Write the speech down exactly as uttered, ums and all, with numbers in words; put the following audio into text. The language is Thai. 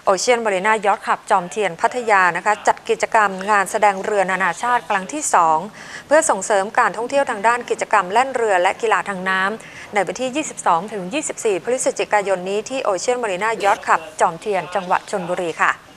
เชียนมารีนายอทคลับจอมเทียนพัทยานะคะจัดกิจกรรมงานแสดงเรือนานาชาติครั้งที่สองเพื่อส่งเสริมการท่องเที่ยวทางด้านกิจกรรมแล่นเรือและกีฬาทางน้ำในวันที่ ยี่สิบสองถึงยี่สิบสี่ พฤศจิกายนนี้ที่โอเชียนมารีนายอทคลับจอมเทียนจังหวัดชลบุรีค่ะ